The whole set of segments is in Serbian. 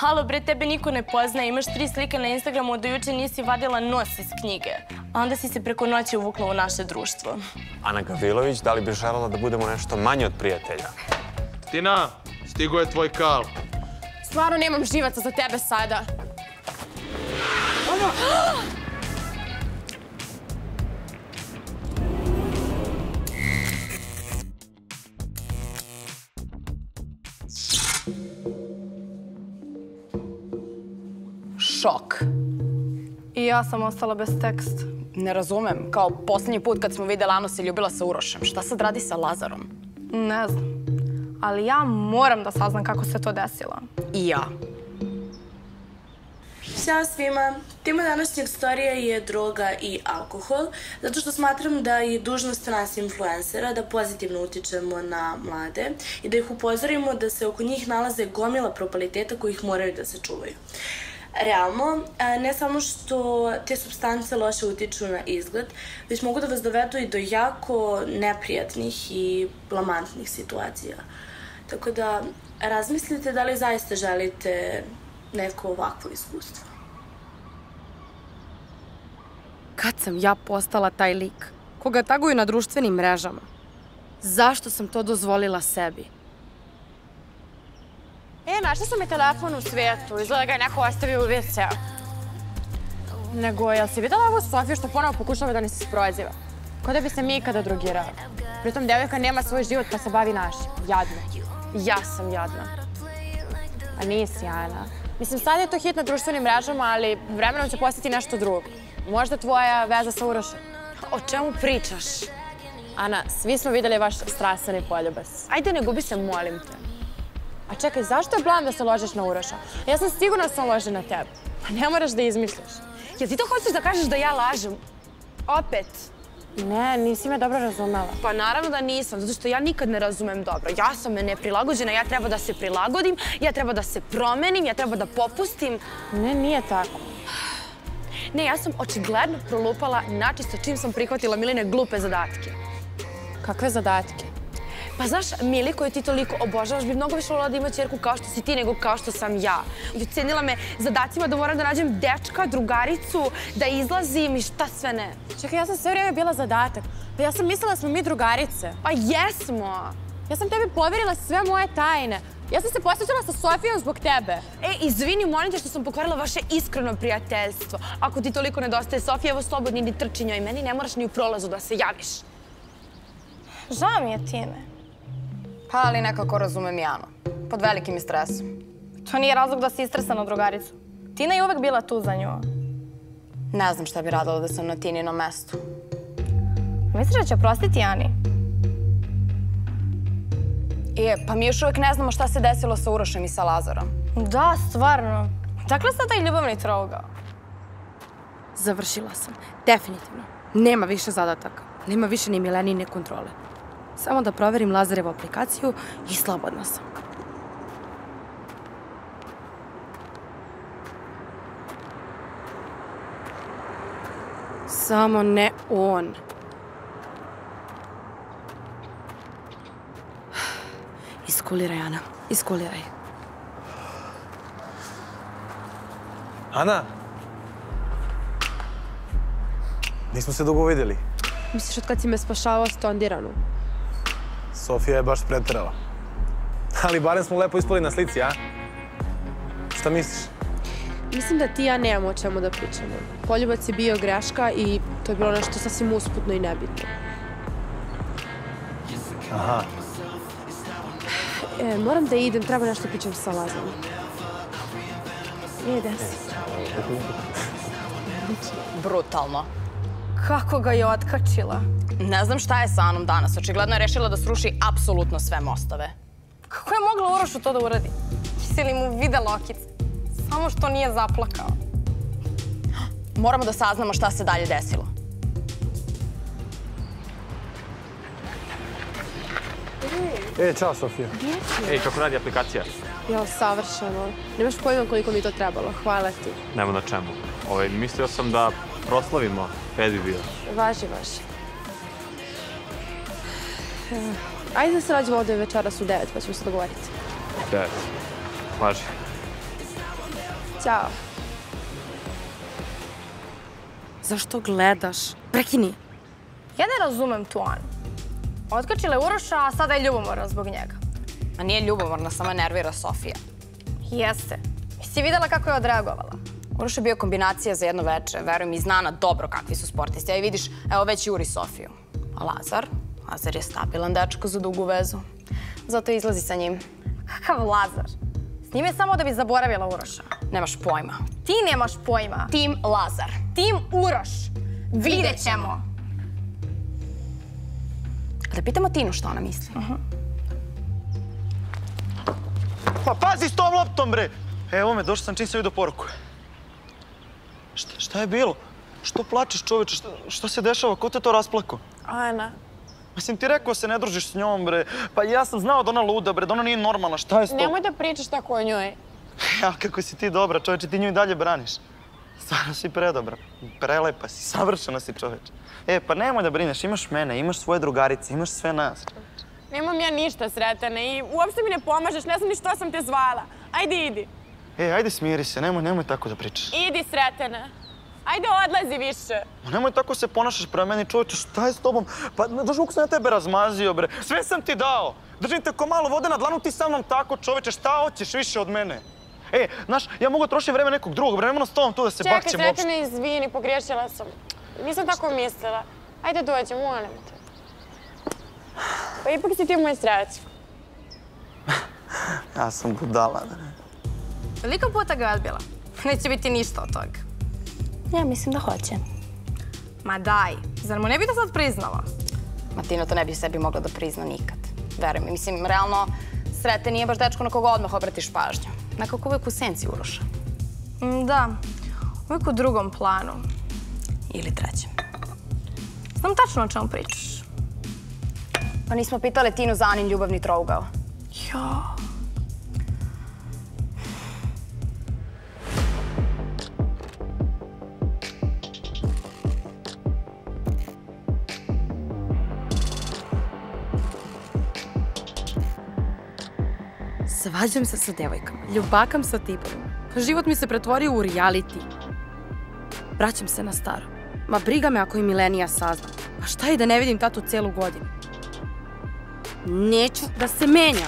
Halo bre, tebe niko ne poznaje, imaš 3 slike na Instagramu, do juče nisi vadila nos iz knjige. A onda si se preko noći uvukla u naše društvo. Ana Gavrilović, da li bi želela da budemo nešto manje od prijatelja? Tina, stigo je tvoj kal. Stvarno nemam živaca za tebe sada. Šok. I ja sam ostala bez teksta. Ne razumem. Kao posljednji put kad smo vidjeli Anu se ljubila sa Urošem. Šta sad radi sa Lazarom? Ne znam. Ali ja moram da saznam kako se to desilo. I ja. Ćao svima. Tema današnjeg storija je droga i alkohol, zato što smatram da je dužnost nas influencera da pozitivno utičemo na mlade i da ih upozorimo da se oko njih nalaze gomila propaliteta kojih moraju da se čuvaju. Realno, ne samo što te supstance loše utiču na izgled, već mogu da vas dovedu i do jako neprijatnih i blamantnih situacija. Tako da razmislite da li zaista želite neko ovakvo iskustvo. Kad sam ja postala taj lik, koga taguju na društvenim mrežama? Zašto sam to dozvolila sebi? Našla sam i telefon u svijetu. Izgleda ga je neko ostavio u WC-u. Nego, jel si videla ovu Sofiju što ponovo pokušava da nas isproziva? Ko da bi se mi ikada drugirali. Pritom, devojka nema svoj život pa se bavi našim. Jadno. Ja sam jadna. A nisi, Ana. Mislim, sad je to hit na društvenim mrežama, ali vremenom će postati nešto drugo. Možda tvoja veza sa Urošem. O čemu pričaš? Ana, svi smo videli vaš strasani poljubas. Ajde, ne gubi se, molim te. A čekaj, zašto je blam da se ložiš na Uroša? Ja sam sigurna da sam lože na tebe. Pa ne moraš da izmisliš. Jel ti to hoćeš da kažeš da ja lažem? Opet? Ne, nisi me dobro razumela. Pa naravno da nisam, zato što ja nikad ne razumem dobro. Ja sam neprilagođena, ja treba da se prilagodim, ja treba da se promenim, ja treba da popustim. Ne, nije tako. Ne, ja sam očigledno prolupala načisto čim sam prihvatila Miline glupe zadatke. Kakve zadatke? Pa znaš, Mili, koju ti toliko obožavaš, bi mnogo više volila da ima ćerku kao što si ti nego kao što sam ja. I ocenila me zadacima da moram da nađem dečka, drugaricu, da izlazim i šta sve ne. Čekaj, ja sam sve vrijeme bila zadatak. Pa ja sam mislila da smo mi drugarice. Pa jesmo! Ja sam tebi poverila sve moje tajne. Ja sam se posvećala sa Sofijom zbog tebe. Izvini, molim te što sam pokvarila vaše iskreno prijateljstvo. Ako ti toliko nedostaje Sofija, evo slobodni ni trči njoj. Meni ne moraš ni u prolazu da se javiš. Žao mi je Tine. Pa, ali nekako razumem i Anu. Pod velikim je stresom. To nije razlog da si istresa na drugaricu. Tina je uvek bila tu za nju. Ne znam šta bi radila da sam na Tininom mestu. Misliš da će oprostiti Ani? Pa mi još uvijek ne znamo šta se desilo sa Urošem i sa Lazarom. Da, stvarno. Dakle sad taj ljubavni trougao? Završila sam. Definitivno. Nema više zadataka. Nema više ni Milenine kontrole. Samo da proverim Lazarevu aplikaciju i slobodna sam. Samo ne on. Iskuliraj, Ana. Iskuliraj. Ana? Nismo se dugo vidjeli. Misliš od kad si me spašavao stondiranu? Sofija je baš preterala. Ali barem smo lepo ispali na slici, a? Šta misliš? Mislim da ti i ja nemamo o čemu da pričamo. Poljubac je bio greška i to je bilo nešto sasvim usputno i nebitno. Aha. Moram da idem, treba nešto pričam sa Lazarom. Ide se. Brutalno. Kako ga je otkačila? Ne znam šta je sa Anom danas. Očigledno je rešila da sruši apsolutno sve mostove. Kako je mogla Urošu to da uradi? Jesi li mu videla okice? Samo što nije zaplakao. Moramo da saznamo šta se dalje desilo. Čao, Sofija. Kako radi aplikacija? Jao, savršeno. Nemaš pojma koliko mi to trebalo. Hvala ti. Nema na čemu. Mislio sam da proslavimo. Pedi bio. Važi. Ajde da se nađemo ovdje večeras u 9, pa ćemo se dogovoriti. 9. Važi. Ćao. Zašto gledaš? Prekini. Ja ne razumem tu Anu. Otkačila je Uroša, a sada je ljubomorna zbog njega. A nije ljubomorna, samo je nervira Sofija. Jeste. Jesi vidjela kako je odreagovala? Uroš je bio kombinacija za jedno veče. Veruj mi, zna na dobro kakvi su sportisti. A i vidiš, evo već juri Sofiju. A Lazar? Lazar je stabilan dečko za dugu vezu. Zato izlazi sa njim. Kakav Lazar? S njim je samo da bi zaboravila Uroša. Nemaš pojma. Ti nemaš pojma. Tim Lazar. Tim Uroš. Vidjet ćemo. Da pitamo Tinu što ona misli. Pa pazi s tom loptom, bre! Evo me, došao sam čim sam vidio poruku. Šta je bilo? Što plačeš, čoveče? Šta se dešava? Ko te to rasplako? Ana. Mislim, ti rekao se ne družiš s njom, bre. Pa ja sam znao da ona luda, bre, da ona nije normalna. Šta je s to? Nemoj da pričaš tako o njoj. Ja, kako si ti dobra, čoveče, ti nju i dalje braniš. Stvarno si predobra. Prelepa si, savršena si, čoveče. Pa nemoj da brineš, imaš mene, imaš svoje drugarice, imaš sve nas. Nemam ja ništa, Sretane, i uopšte mi ne pomažeš, ne znam ni što sam te zvala. Ajde, idi. Ajde smiri se, nemoj tako da pričaš. Idi, Sretane. Ajde, odlazi više. Ma nemoj tako se ponašaš prema meni, čovječe, šta je s tobom? Pa, znaš kako sam ja tebe razmazio, bre. Sve sam ti dao. Držim te ko malo vode na dlanu, ti sa mnom tako, čovječe, šta hoćeš više od mene? Znaš, ja mogu trošiti vreme nekog drugog, vremeno s tobom tu da se bakćem uopšte. Čekaj, Sretane, izvini, pogriješila sam. Nisam tako mislila. Ajde, dođem, molim te. Pa ipak si ti moj srećko. Ja sam budala, bre. Veliko puta ga je odbila. Neće biti ništa od toga. Ja mislim da hoće. Ma daj, zar mu ne bi to sad priznala? Tina to ne bi sebi mogla da prizna nikad. Veruj mi, mislim, realno, Sreten nije baš dečko na koga odmah obratiš pažnju. Nekako uvijek u senci Uroša. Da, uvijek u drugom planu. Ili trećem. Znam tačno o čemu pričaš. Pa nismo pitali Tinu za Anin ljubavni trougao. Jo. Svađam se sa devojkama, ljubakam sa tipovima. Život mi se pretvorio u reality. Vraćam se na staro. Ma briga me ako i Milenija sazna. A šta je da ne vidim tatu celu godinu? Neću da se menjam.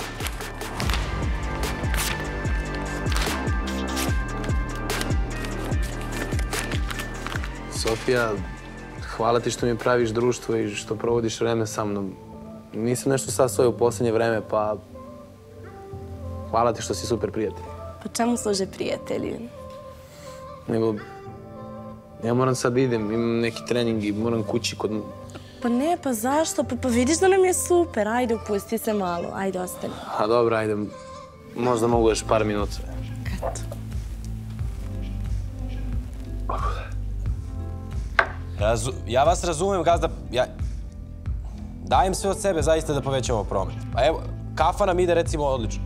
Sofija, hvala ti što mi praviš društvo i što provodiš vreme sa mnom. Nisam nešto sad svoje u posljednje vreme, pa hvala ti što si super prijatelj. Po čemu služe prijatelji? Nego, ja moram sad idem, imam neki trening i moram kući kod... Pa ne, pa zašto? Pa vidiš da nam je super. Ajde, opusti se malo. Ajde, ostani. A dobro, ajde. Možda mogu još par minuta. Eto. Ja vas razumem, gazda. Dajem sve od sebe zaista da povećamo promet. Pa evo, kafa nam ide recimo odlično.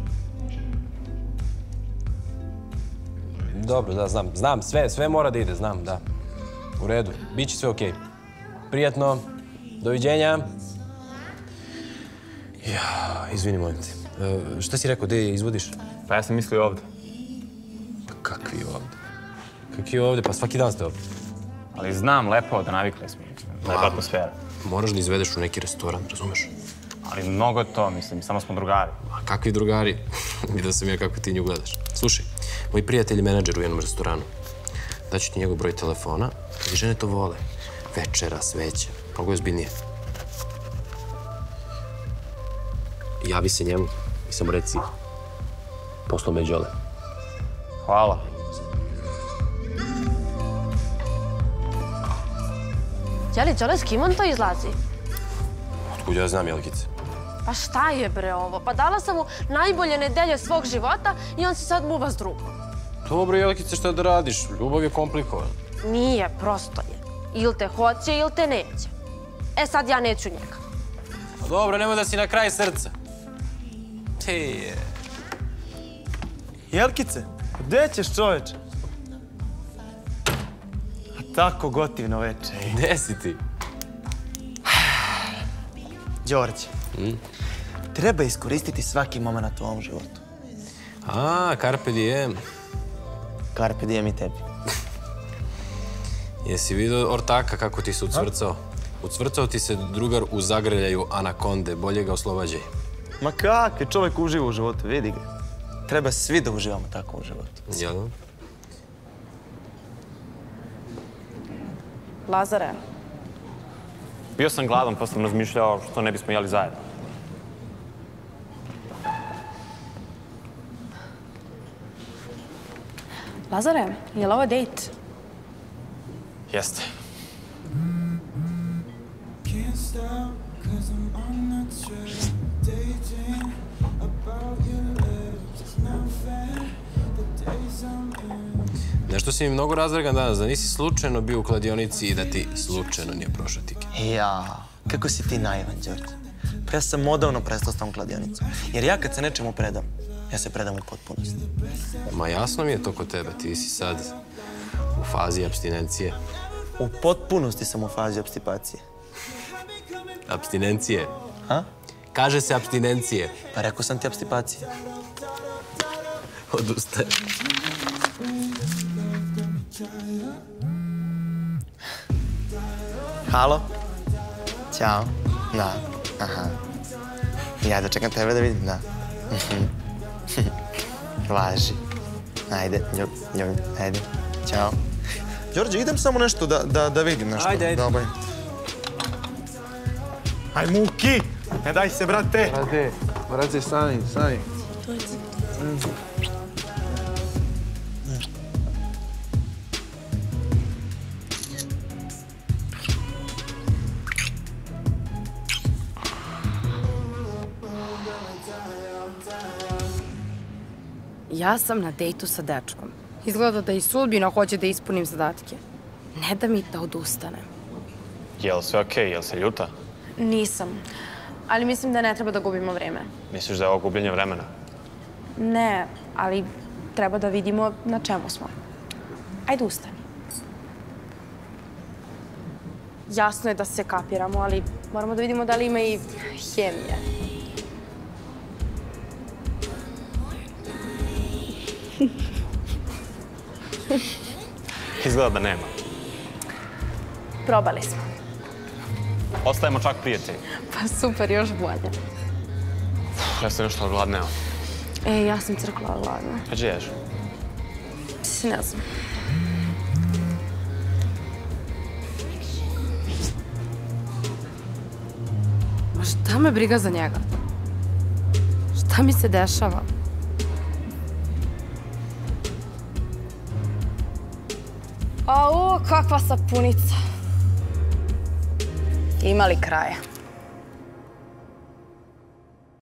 Dobro, da, znam, sve mora da ide, znam, da. U redu, bit će sve okej. Prijatno, doviđenja. Izvini, molim te. Šta si rekao, gdje izvodiš? Pa ja sam mislio ovdje. Pa kakvi ovdje? Kakvi ovdje? Pa svaki dan ste ovdje. Ali znam, lepo, da navikli smo. Lepa atmosfera. Moraš da izvedeš u neki restoran, razumeš? Ali mnogo to, mislim, samo smo drugari. A kakvi drugari? Vidio sam ja kako ti nju gledaš. Slušaj, moj prijatelj je menadžer u jednom restoranu. Daću ti njegov broj telefona, i žene to vole. Večera, sveće, mnogo je ozbiljnije. Javi se njemu i samo reci, poslao me Đole. Hvala. Jeli, Đole, s kim on to izlazi? Otkud ja znam, Jelkice? Pa šta je bre ovo? Pa dala sam mu najbolje nedelje svog života i on se sad muva s drugom. Dobro, Jelkice, šta da radiš? Ljubav je komplikovana. Nije, prosto je. Ili te hoće, ili te neće. E sad ja neću njega. Pa dobro, nemoj da si na kraj srca. Jelkice, gde ćeš, čoveče? A tako gotivno veče. Gde si ti? Đorđe, treba iskoristiti svaki moment u ovom životu. A, carpe diem. Carpe diem i tebi. Jesi vidio ortaka kako ti se ucvrcao? Ucvrcao ti se drugar u zagrljaju anakonde, bolje ga oslobađaj. Ma kak je čovjek uživa u životu, vidi ga. Treba svi da uživamo tako u životu. Jel? Lazare, Bio sam gladan pa sam razmišljao što ne bismo jeli zajedno. Lazare, je li ovo dejt? Jeste. Nešto si mi mnogo razdragan danas, da nisi slučajno bio u kladionici i da ti slučajno nije prošao tiket. Ja, kako si ti naivan, Đorđe. Pa ja sam odavno prestao s tom kladionicom. Jer ja kad se nečemu predam, ja se predam u potpunosti. Ma jasno mi je to kod tebe, ti si sad u fazi apstinencije. U potpunosti sam u fazi obstipacije. Apstinencije? Ha? Kaže se apstinencije. Pa rekao sam ti obstipacije. Odustaje. Halo? Ćao. Da. Aha. Ja da čekam tebe da vidim, da. Važi. Ajde, ljubim, ajde. Ćao. Đorđe, idem samo nešto da vidim nešto. Ajde, ajde. Dobro. Aj, Muki! Ne daj se, brate! Brate, stani. Ja sam na dejtu sa dečkom. Izgleda da i sudbina hoće da ispunim zadatke. Ne da mi da odustanem. Jel sve okej? Jel se ljuta? Nisam. Ali mislim da ne treba da gubimo vreme. Misliš da je ovo gubljenje vremena? Ne, ali treba da vidimo na čemu smo. Ajde, ustani. Jasno je da se kapiramo, ali moramo da vidimo da li ima i hemije. Izgleda da nema. Probali smo. Ostajemo čak prijatelji. Pa super, još bolje. Ja sam nešto ogladneo. Ja sam crkla gladna. A gdje ješ? Ne znam. Ma šta me briga za njega? Šta mi se dešava? Au, kakva sapunica. Ima li kraja?